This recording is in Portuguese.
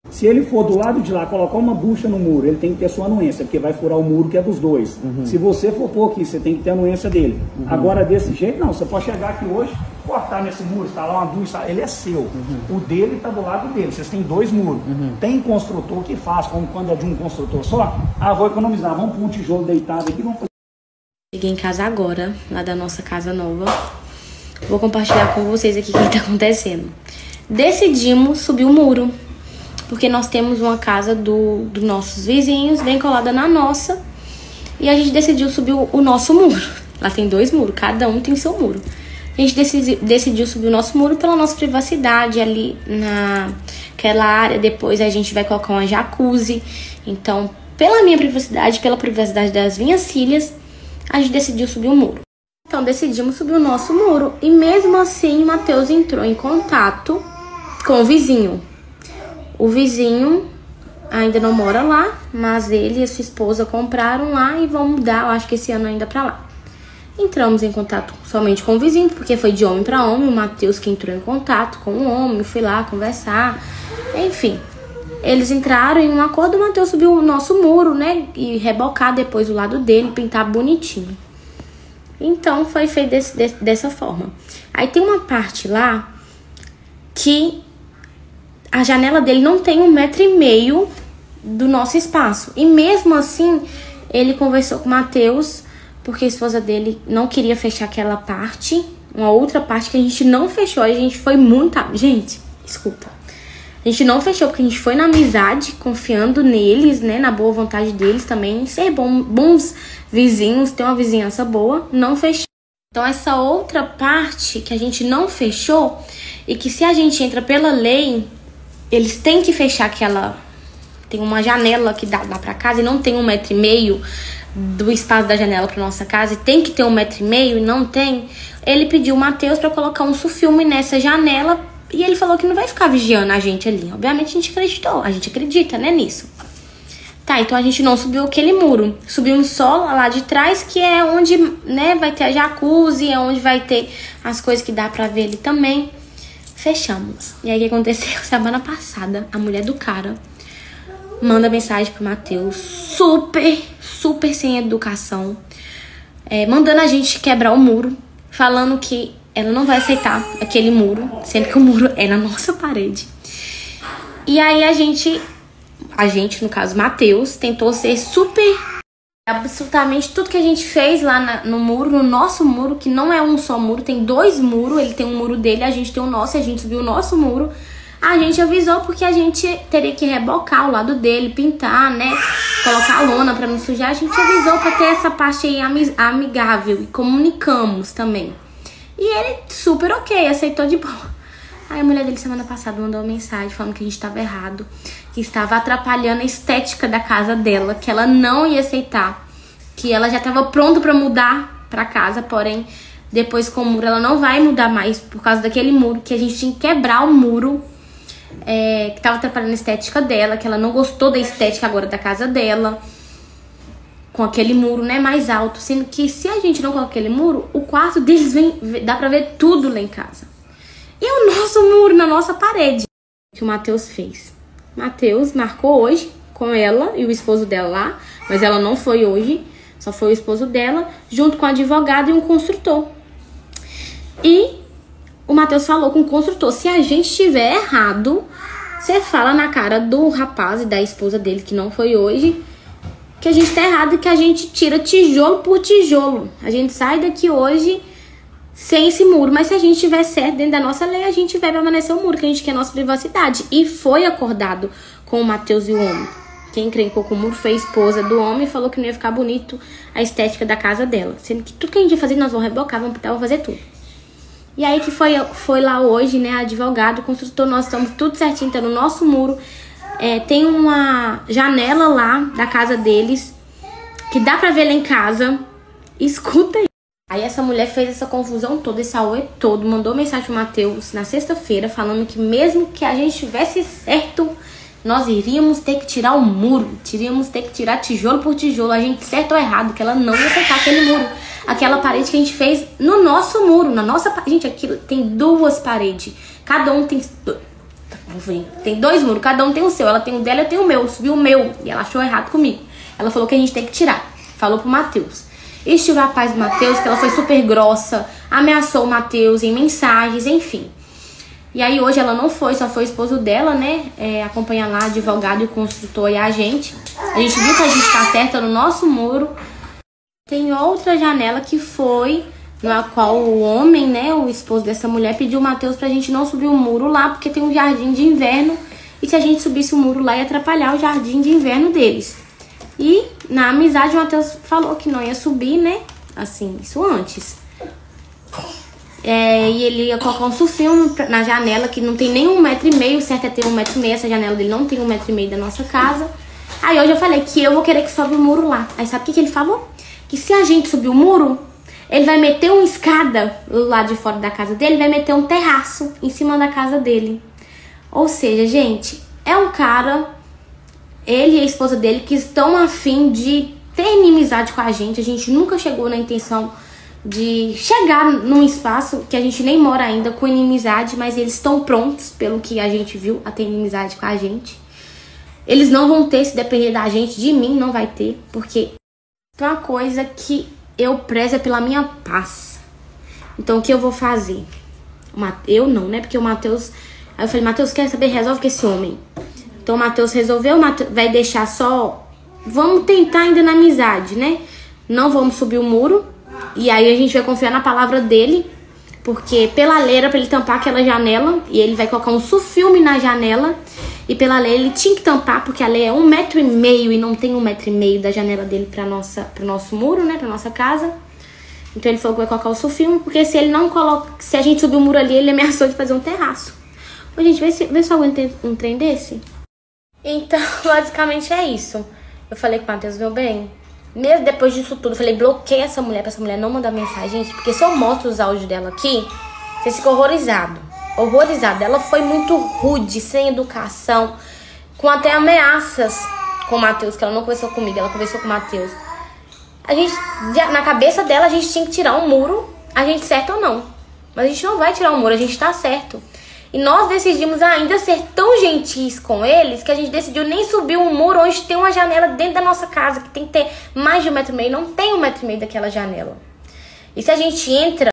Se ele for do lado de lá, colocar uma bucha no muro, ele tem que ter sua anuência, porque vai furar o muro que é dos dois. Se você for pôr aqui, você tem que ter a anuência dele. Agora, desse jeito, não. Você pode chegar aqui hoje, cortar nesse muro, instalar uma bucha, ele é seu. O dele está do lado dele. Vocês têm dois muros. Tem construtor que faz, como quando é de um construtor só. Ah, vou economizar, vamos pôr um tijolo deitado aqui, vamos fazer. Cheguei em casa agora, lá da nossa casa nova. Vou compartilhar com vocês aqui o que está acontecendo. Decidimos subir o muro, porque nós temos uma casa dos nossos vizinhos, bem colada na nossa, e a gente decidiu subir o nosso muro. Lá tem dois muros, cada um tem seu muro. A gente decidiu subir o nosso muro pela nossa privacidade, ali naquela área. Depois a gente vai colocar uma jacuzzi. Então, pela minha privacidade, pela privacidade das minhas filhas, a gente decidiu subir o muro. Então, decidimos subir o nosso muro, e mesmo assim o Matheus entrou em contato com o vizinho. O vizinho ainda não mora lá, mas ele e a sua esposa compraram lá e vão mudar, eu acho que esse ano ainda pra lá. Entramos em contato somente com o vizinho, porque foi de homem pra homem, o Matheus que entrou em contato com o homem, fui lá conversar, enfim. Eles entraram em um acordo, o Matheus subiu o nosso muro, né, e rebocar depois o lado dele, pintar bonitinho. Então foi feito dessa forma. Aí tem uma parte lá que a janela dele não tem 1,5 m do nosso espaço. E mesmo assim, ele conversou com o Matheus, porque a esposa dele não queria fechar aquela parte. Uma outra parte que a gente não fechou. A gente foi muito... Gente, desculpa. A gente não fechou porque a gente foi na amizade, confiando neles, né? Na boa vontade deles também. Ser bons vizinhos, ter uma vizinhança boa. Não fechou. Então essa outra parte que a gente não fechou, e que se a gente entra pela lei... Eles têm que fechar aquela... Tem uma janela que dá pra casa e não tem 1,5 m do espaço da janela pra nossa casa. E tem que ter 1,5 m e não tem. Ele pediu o Matheus pra colocar um sulfilme nessa janela. E ele falou que não vai ficar vigiando a gente ali. Obviamente a gente acreditou. A gente acredita, né, nisso. Tá, então a gente não subiu aquele muro. Subimos só lá de trás, que é onde, né, vai ter a jacuzzi. É onde vai ter as coisas que dá pra ver ali também. Fechamos. E aí o que aconteceu? Semana passada, a mulher do cara manda mensagem pro Matheus, super sem educação, mandando a gente quebrar o muro, falando que ela não vai aceitar aquele muro, sendo que o muro é na nossa parede. E aí a gente, no caso Matheus, tentou ser super... Absolutamente tudo que a gente fez lá no muro, no nosso muro, que não é um só muro, tem dois muros. Ele tem um muro dele, a gente tem o nosso, a gente subiu o nosso muro. A gente avisou porque a gente teria que rebocar o lado dele, pintar, né, colocar a lona pra não sujar. A gente avisou pra ter essa parte aí amigável, e comunicamos também. E ele super ok, aceitou de boa. Aí a mulher dele semana passada mandou uma mensagem falando que a gente tava errado, que estava atrapalhando a estética da casa dela, que ela não ia aceitar, que ela já tava pronta pra mudar pra casa, porém, depois com o muro ela não vai mudar mais por causa daquele muro, que a gente tinha que quebrar o muro, que tava atrapalhando a estética dela, que ela não gostou da estética agora da casa dela, com aquele muro, né, mais alto, sendo que se a gente não colocar aquele muro, o quarto deles dá pra ver tudo lá em casa. E o nosso muro na nossa parede, que o Matheus fez. Matheus marcou hoje com ela e o esposo dela lá, mas ela não foi hoje, só foi o esposo dela, junto com o advogado e um construtor. E o Matheus falou com o construtor, se a gente estiver errado, você fala na cara do rapaz e da esposa dele, que não foi hoje, que a gente tá errado e que a gente tira tijolo por tijolo. A gente sai daqui hoje sem esse muro, mas se a gente tiver certo dentro da nossa lei, a gente vai permanecer o muro, que a gente quer a nossa privacidade. E foi acordado com o Matheus e o homem. Quem encrencou com o muro foi a esposa do homem e falou que não ia ficar bonito a estética da casa dela. Sendo que tudo que a gente ia fazer, nós vamos rebocar, vamos pintar, vamos fazer tudo. E aí que foi lá hoje, né, advogado, construtor, nós estamos tudo certinho, tá no nosso muro. Tem uma janela lá da casa deles, que dá pra ver lá em casa. Escuta aí. Aí essa mulher fez essa confusão toda, esse auê todo, mandou mensagem pro Matheus na sexta-feira, falando que mesmo que a gente tivesse certo, nós iríamos ter que tirar o muro, iríamos ter que tirar tijolo por tijolo, a gente certo ou errado, que ela não ia aceitar aquele muro, aquela parede que a gente fez no nosso muro, na nossa... Gente, aqui tem duas paredes, cada um tem Eu falei, tem 2 muros, cada um tem o seu. Ela tem o dela, eu tenho o meu. Subiu o meu. E ela achou errado comigo. Ela falou que a gente tem que tirar. Falou pro Matheus. Eles tirou a paz do Matheus, que ela foi super grossa. Ameaçou o Matheus em mensagens, enfim. E aí hoje ela não foi, só foi o esposo dela, né? Acompanhar lá, advogado e construtor e a gente. A gente viu que a gente tá certa no nosso muro. Tem outra janela que foi, na qual o homem, né, o esposo dessa mulher, pediu o Matheus pra gente não subir o muro lá, porque tem um jardim de inverno. E se a gente subisse o muro lá, ia atrapalhar o jardim de inverno deles. E na amizade o Matheus falou que não ia subir, né? Assim, isso antes. E ele ia colocar um sulfilme na janela, que não tem nem 1,5 m, o certo é ter 1,5 m, essa janela dele não tem 1,5 m da nossa casa. Aí hoje eu falei que eu vou querer que sobe o muro lá. Aí sabe o que ele falou? Que se a gente subir o muro, ele vai meter uma escada lá de fora da casa dele, vai meter um terraço em cima da casa dele. Ou seja, gente, é um cara, ele e a esposa dele, que estão a fim de ter inimizade com a gente nunca chegou na intenção de chegar num espaço que a gente nem mora ainda com inimizade, mas eles estão prontos, pelo que a gente viu, a ter inimizade com a gente. Eles não vão ter, se depender da gente, de mim não vai ter, porque é uma coisa que eu prezo é pela minha paz. Então o que eu vou fazer? Eu não, né? Porque o Matheus... Aí eu falei, Matheus, quer saber? Resolve com esse homem. Então o Matheus resolveu, o Matheus vai deixar só... Vamos tentar ainda na amizade, né? Não vamos subir o muro. E aí a gente vai confiar na palavra dele, porque pela lei era pra ele tampar aquela janela, e ele vai colocar um sulfilme na janela, e pela lei ele tinha que tampar, porque a lei é 1,5 m e não tem 1,5 m da janela dele pro nosso muro, né, pra nossa casa. Então ele falou que vai colocar o sulfilme, porque se ele não coloca, se a gente subir o muro ali, ele ameaçou de fazer um terraço. Ô, gente, vê se alguém tem um trem desse. Então, basicamente é isso. Eu falei com o Matheus, meu bem, mesmo depois disso tudo, eu falei, bloqueia essa mulher, pra essa mulher não mandar mensagem, gente, porque se eu mostro os áudios dela aqui, vocês ficam horrorizados. Horrorizada. Ela foi muito rude, sem educação, com até ameaças com o Matheus, que ela não conversou comigo, ela conversou com o Matheus. A gente, na cabeça dela, a gente tinha que tirar um muro, a gente certo ou não. Mas a gente não vai tirar um muro, a gente tá certo. E nós decidimos ainda ser tão gentis com eles que a gente decidiu nem subir um muro onde tem uma janela dentro da nossa casa, que tem que ter mais de 1,5 m. Não tem 1,5 m daquela janela. E se a gente entra